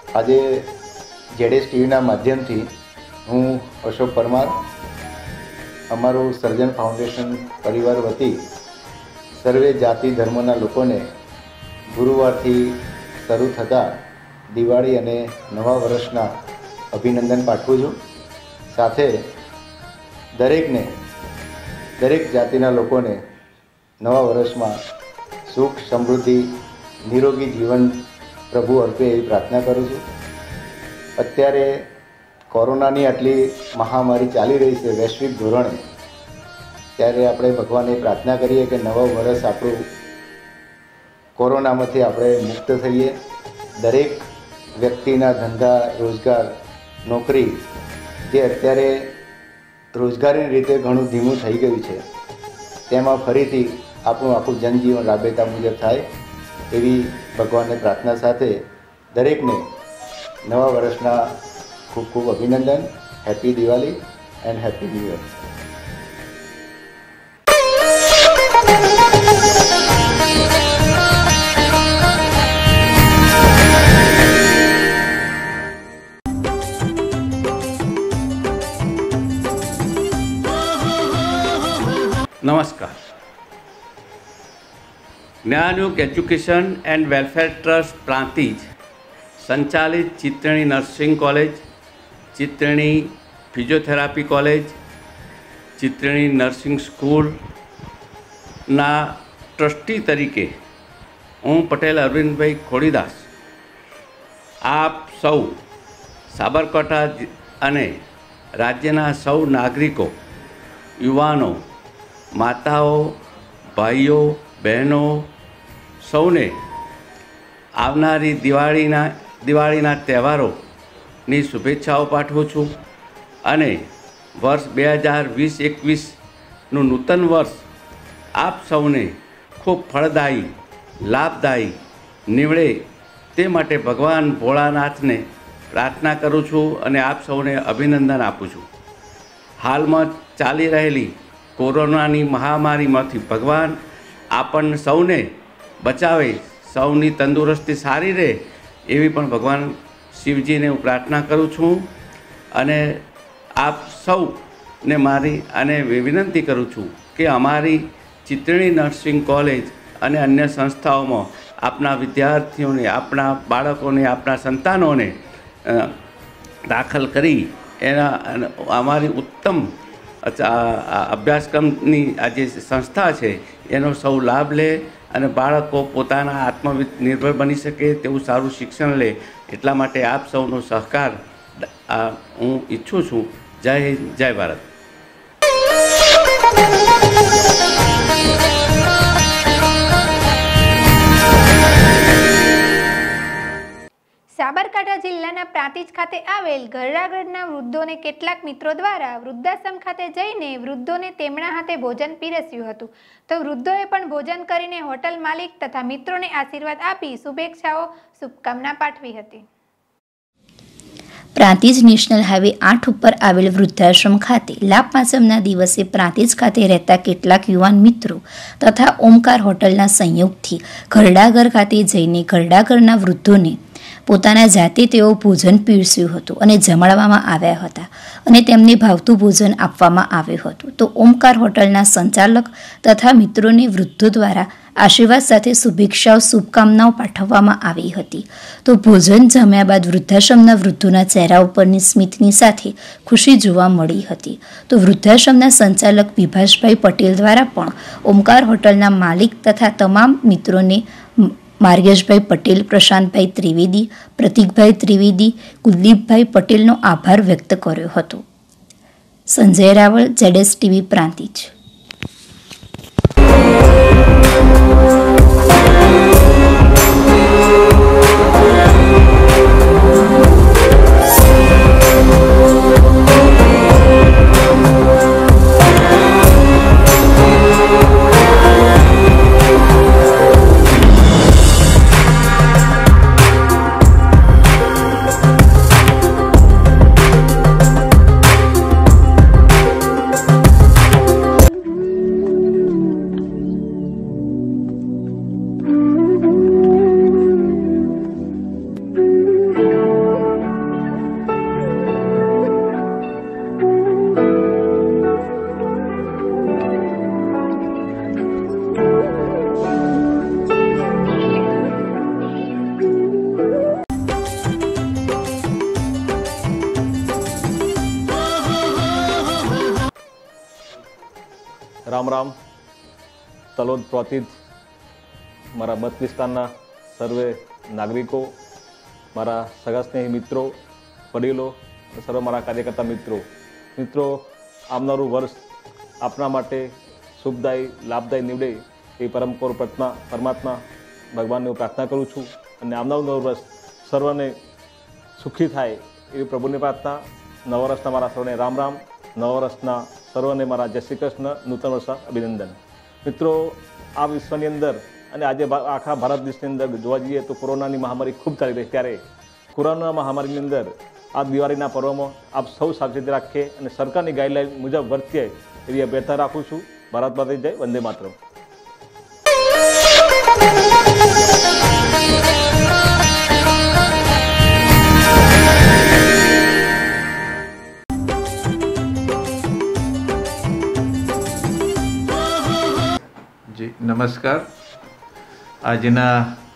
આજે જેડેસ ટીવીના માધ્યમથી હું અશોક પરમાર અમારું સર્જન ફાઉન્ડેશન પરિવાર વતી સર્વે જાતિ ધર્મના લોકોને ગુરુવારથી શરૂ થતા દિવાળી અને નવા વર્ષના અભિનંદન પાઠવું છું। સાથે દરેકને દરેક જાતિના લોકોને નવા વર્ષમાં સુખ સમૃદ્ધિ નિરોગી જીવન પ્રભુ અર્પે એવી પ્રાર્થના કરું છું। અત્યારે કોરોનાની આટલી મહામારી ચાલી રહી છે વૈશ્વિક ધોરણે, ત્યારે આપણે ભગવાનને પ્રાર્થના કરીએ કે નવું વર્ષ આપણું કોરોનામાંથી આપણે મુક્ત થઈએ। દરેક વ્યક્તિના ધંધા રોજગાર નોકરી જે અત્યારે રોજગારીની રીતે ઘણું ધીમું થઈ ગયું છે, તેમાં ફરીથી આપણું આખું જનજીવન રાબેતા મુજબ થાય એવી ભગવાનને પ્રાર્થના સાથે દરેકને નવા વર્ષના ખૂબ ખૂબ અભિનંદન। Happy Diwali and happy new year. नमस्कार। Gyanyug education and welfare trust Prantij संचालित Chittani nursing college, Chittani physiotherapy college, Chittani nursing school ना ट्रस्टी तरीके हूँ पटेल अरविंद भाई खोड़ीदास आप सौ साबरकांठा अने राज्यना सौ नागरिकों, युवानों, माताओं, भाईओ, बहनों सौने आवनारी दिवाळीना तहेवारोनी शुभेच्छाओं पाठवुं छुं अने वर्ष 2020-21 નું નૂતન વર્ષ આપ સૌને ખૂબ ફળદાયી લાભદાયી નીવડે તે માટે ભગવાન ભોળાનાથને પ્રાર્થના કરું છું અને આપ સૌને અભિનંદન આપું છું। હાલમાં ચાલી રહેલી કોરોનાની મહામારીમાંથી ભગવાન આપણ સૌને બચાવે, સૌની તંદુરસ્તી સારી રહે એવી પણ ભગવાન શિવજીને હું પ્રાર્થના કરું છું અને આપ સૌને મારી અને વિનંતી કરું છું કે અમારી ચિત્તણી નર્સિંગ કોલેજ અને અન્ય સંસ્થાઓમાં આપના વિદ્યાર્થીઓને, આપણા બાળકોને, આપણા સંતાનોને દાખલ કરી એના અમારી ઉત્તમ અભ્યાસક્રમની આ જે સંસ્થા છે એનો સૌ લાભ લે અને બાળકો પોતાના આત્મનિર્ભર બની શકે તેવું સારું શિક્ષણ લે એટલા માટે આપ સૌનો સહકાર હું ઈચ્છું છું। જય હિન્દ, જય ભારત। સાબરકાંઠા જિલ્લાના પ્રાંતિજ ખાતે આવેલ ઘરડાઘરના વૃદ્ધોને કેટલાક મિત્રો દ્વારા વૃદ્ધાશ્રમ ખાતે જઈને વૃદ્ધોને તેમના હાથે ભોજન પીરસ્યું હતું, તો વૃદ્ધોએ પણ ભોજન કરીને હોટલ માલિક તથા મિત્રોને આશીર્વાદ આપી શુભેચ્છાઓ શુભકામના પાઠવી હતી। પ્રાંતિજ નેશનલ હાઈવે 8 ઉપર આવેલ વૃદ્ધાશ્રમ ખાતે લાભ પાંચમના દિવસે પ્રાંતિજ ખાતે રહેતા કેટલાક યુવાન મિત્રો તથા ઓમકાર હોટલના સંયોગથી ઘરડાઘર ખાતે જઈને ઘરડાઘરના વૃદ્ધોને પોતાના જાતે તેઓ ભોજન પીરસ્યું હતું અને જમાડવામાં આવ્યા હતા અને તેમને ભાવતું ભોજન આપવામાં આવ્યું હતું। તો ઓમકાર હોટલના સંચાલક તથા મિત્રોને વૃદ્ધો દ્વારા આશીર્વાદ સાથે શુભેચ્છાઓ શુભકામનાઓ પાઠવવામાં આવી હતી। તો ભોજન જમ્યા બાદ વૃદ્ધાશ્રમના વૃદ્ધોના ચહેરા ઉપરની સ્મિતની સાથે ખુશી જોવા મળી હતી। તો વૃદ્ધાશ્રમના સંચાલક વિભાસભાઈ પટેલ દ્વારા પણ ઓમકાર હોટલના માલિક તથા તમામ મિત્રોને માર્ગેશભાઈ પટેલ, પ્રશાંતભાઈ ત્રિવેદી, પ્રતિકભાઈ ત્રિવેદી, કુલદીપભાઈ પટેલનો આભાર વ્યક્ત કર્યો હતો। સંજય રાવળ, જેડેસ ટીવી પ્રાંતિજ। રામ રામ. તલોદ પ્રોતિત મારા મત વિસ્તારના સર્વે નાગરિકો, મારા સગા સ્નેહી મિત્રો, વડીલો, સર્વ મારા કાર્યકર્તા મિત્રો, આવનારું વર્ષ આપના માટે શુભદાયી લાભદાયી નીવડે એ પરમ કૌર પરમાત્મા ભગવાનને હું પ્રાર્થના કરું છું. અને આવનારું વર્ષ સર્વને સુખી થાય એવી પ્રભુની પ્રાર્થના. નવા વર્ષના મારા સર્વને રામ રામ. નવા વર્ષના સર્વને મારા જય શ્રી કૃષ્ણ, નૂતન વર્ષ અભિનંદન. મિત્રો, આ વિશ્વની અંદર અને આજે આખા ભારત દેશની અંદર જોવા જઈએ તો કોરોનાની મહામારી ખૂબ ચાલી રહી, ત્યારે કોરોના મહામારીની અંદર આ દિવાળીના પર્વમાં આપ સૌ સાવચેતી રાખીએ અને સરકારની ગાઈડલાઈન મુજબ વર્તીએ એવી અભ્યર્થના રાખું છું. ભારત માતા જય, વંદે માતરમ. જી નમસ્કાર. આજના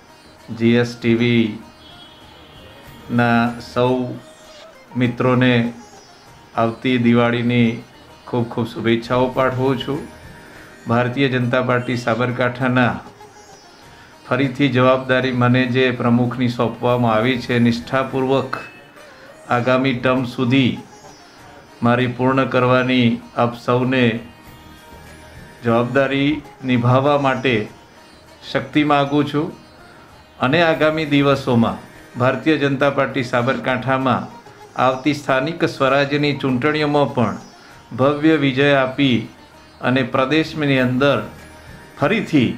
GSTVના સૌ મિત્રોને આવતી દિવાળીની ખૂબ ખૂબ શુભેચ્છાઓ પાઠવું છું. ભારતીય જનતા પાર્ટી સાબરકાંઠાના ફરીથી જવાબદારી મને જે પ્રમુખની સોંપવામાં આવી છે, નિષ્ઠાપૂર્વક આગામી ટર્મ સુધી મારી પૂર્ણ કરવાની આપ સૌને જવાબદારી નિભાવવા માટે શક્તિ માગું છું. અને આગામી દિવસોમાં ભારતીય જનતા પાર્ટી સાબરકાંઠામાં આવતી સ્થાનિક સ્વરાજ્યની ચૂંટણીઓમાં પણ ભવ્ય વિજય આપી અને પ્રદેશની અંદર ફરીથી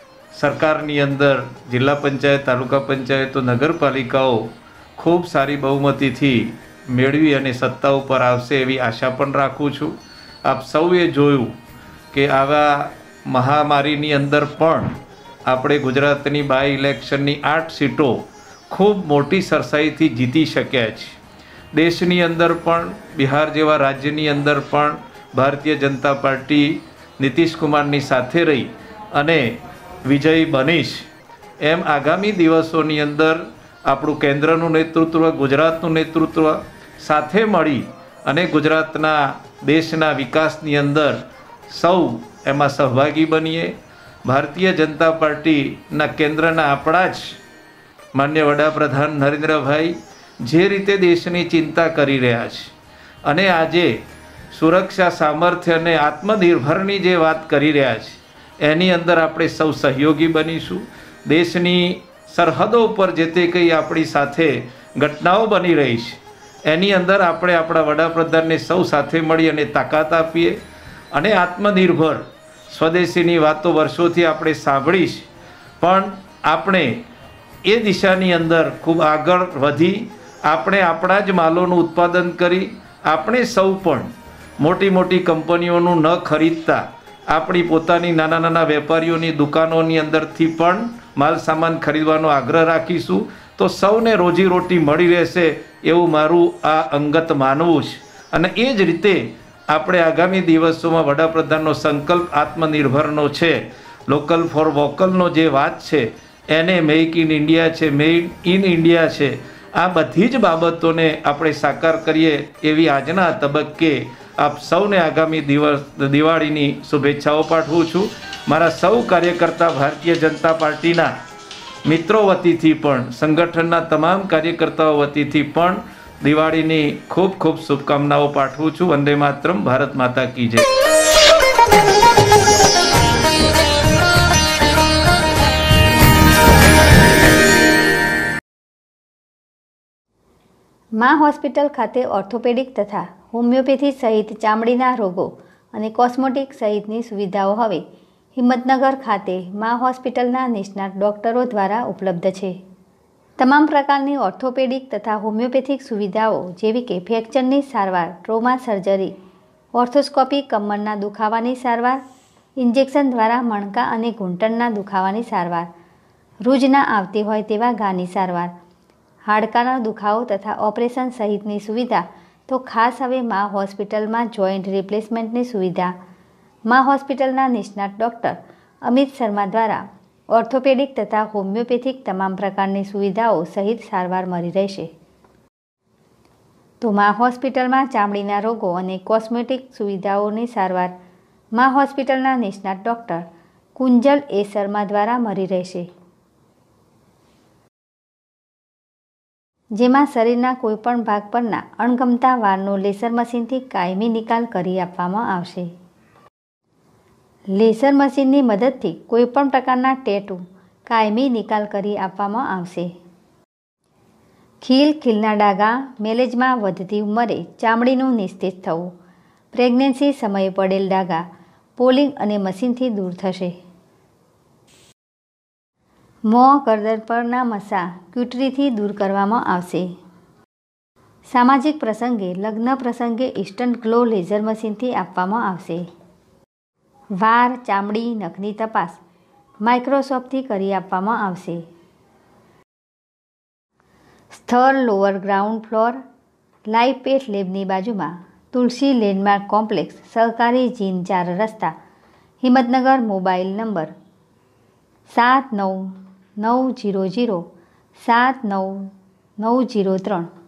સરકારની અંદર જિલ્લા પંચાયત, તાલુકા પંચાયતો, નગરપાલિકાઓ ખૂબ સારી બહુમતીથી મેળવી અને સત્તા ઉપર આવશે એવી આશા પણ રાખું છું. આપ સૌએ જોયું કે આવા મહામારીની અંદર પણ આપણે ગુજરાતની બાય ઇલેક્શનની 8 સીટો ખૂબ મોટી સરસાઈથી જીતી શક્યા છે. દેશની અંદર પણ, બિહાર જેવા રાજ્યની અંદર પણ ભારતીય જનતા પાર્ટી નીતિશ કુમારની સાથે રહી અને વિજયી બનીશ. એમ આગામી દિવસોની અંદર આપણું કેન્દ્રનું નેતૃત્વ, ગુજરાતનું નેતૃત્વ સાથે મળી અને ગુજરાતના દેશના વિકાસની અંદર સૌ એમાં સહભાગી બનીએ. ભારતીય જનતા પાર્ટીના કેન્દ્રના આપણા જ માન્ય વડાપ્રધાન નરેન્દ્રભાઈ જે રીતે દેશની ચિંતા કરી રહ્યા છે અને આજે સુરક્ષા, સામર્થ્ય અને આત્મનિર્ભરની જે વાત કરી રહ્યા છે એની અંદર આપણે સૌ સહયોગી બનીશું. દેશની સરહદો ઉપર જે તે કંઈ આપણી સાથે ઘટનાઓ બની રહી છે એની અંદર આપણે આપણા વડાપ્રધાનને સૌ સાથે મળી અને તાકાત આપીએ અને આત્મનિર્ભર સ્વદેશીની વાતો વર્ષોથી આપણે સાંભળી છે, પણ આપણે એ દિશાની અંદર ખૂબ આગળ વધી આપણે આપણા જ માલોનું ઉત્પાદન કરી આપણે સૌ પણ મોટી મોટી કંપનીઓનું ન ખરીદતા આપણી પોતાની નાના નાના વેપારીઓની દુકાનોની અંદરથી પણ માલ સામાન ખરીદવાનો આગ્રહ રાખીશું તો સૌને રોજીરોટી મળી રહેશે એવું મારું આ અંગત માનવું છે. અને એ જ રીતે આપણે આગામી દિવસોમાં વડાપ્રધાનનો સંકલ્પ આત્મનિર્ભરનો છે, લોકલ ફોર વોકલનો જે વાત છે એને મેક ઇન ઇન્ડિયા છે, મેડ ઇન ઇન્ડિયા છે, આ બધી જ બાબતોને આપણે સાકાર કરીએ એવી આજના તબક્કે આપ સૌને આગામી દિવાળીની શુભેચ્છાઓ પાઠવું છું. મારા સૌ કાર્યકર્તા ભારતીય જનતા પાર્ટીના મિત્રો વતીથી પણ, સંગઠનના તમામ કાર્યકર્તાઓ વતીથી પણ દિવાળીની ખૂબ ખૂબ શુભકામનાઓ પાઠવું છું. વંદે માતરમ. ભારત માતા કી જય. મા હોસ્પિટલ ખાતે ઓર્થોપેડિક તથા હોમિયોપેથી સહિત ચામડીના રોગો અને કોસ્મેટિક સહિતની સુવિધાઓ હવે હિંમતનગર ખાતે મા હોસ્પિટલના નિષ્ણાત ડૉક્ટરો દ્વારા ઉપલબ્ધ છે. તમામ પ્રકારની ઓર્થોપેડિક તથા હોમિયોપેથિક સુવિધાઓ જેવી કે ફ્રેક્ચરની સારવાર, ટ્રોમા સર્જરી, ઓર્થોસ્કોપી, કમરના દુખાવાની સારવાર, ઇન્જેક્શન દ્વારા મણકા અને ઘૂંટણના દુખાવાની સારવાર, રૂજ ના આવતી હોય તેવા ઘાની સારવાર, હાડકાનો દુખાવો તથા ઓપરેશન સહિતની સુવિધા તો ખાસ હવે મા હોસ્પિટલમાં જોઈન્ટ રિપ્લેસમેન્ટની સુવિધા મા હોસ્પિટલના નિષ્ણાત ડૉક્ટર અમિત શર્મા દ્વારા ઓર્થોપેડિક તથા હોમિયોપેથિક તમામ પ્રકારની સુવિધાઓ સહિત સારવાર મળી રહેશે. તો મા હોસ્પિટલમાં ચામડીના રોગો અને કોસ્મેટિક સુવિધાઓની સારવાર મા હોસ્પિટલના નિષ્ણાત ડૉક્ટર કુંજલ એ શર્મા દ્વારા મળી રહેશે, જેમાં શરીરના કોઈપણ ભાગ પરના અણગમતા વાળનો લેસર મશીનથી કાયમી નિકાલ કરી આપવામાં આવશે. લેસર મશીનની મદદથી કોઈપણ પ્રકારના ટેટુ કાયમી નિકાલ કરી આપવામાં આવશે. ખીલના ડાઘા, મેલેજમાં વધતી ઉંમરે ચામડીનું નિસ્તેજ થવું, પ્રેગ્નન્સી સમયે પડેલ ડાઘા પોલિંગ અને મશીનથી દૂર થશે. મોં, ગરદન પરના મસા ક્યુટરીથી દૂર કરવામાં આવશે. સામાજિક પ્રસંગે, લગ્ન પ્રસંગે ઇન્સ્ટન્ટ ગ્લો લેઝર મશીનથી આપવામાં આવશે. વાળ, ચામડી, નખની તપાસ માઇક્રોસ્કોપથી કરી આપવામાં આવશે. સ્થળ લોઅર ગ્રાઉન્ડ ફ્લોર, લાઈવ પેટ લેબની બાજુમાં, તુલસી લેન્ડમાર્ક કોમ્પ્લેક્સ, સહકારી જીન 4 રસ્તા, હિંમતનગર. Mobile number 7990079903.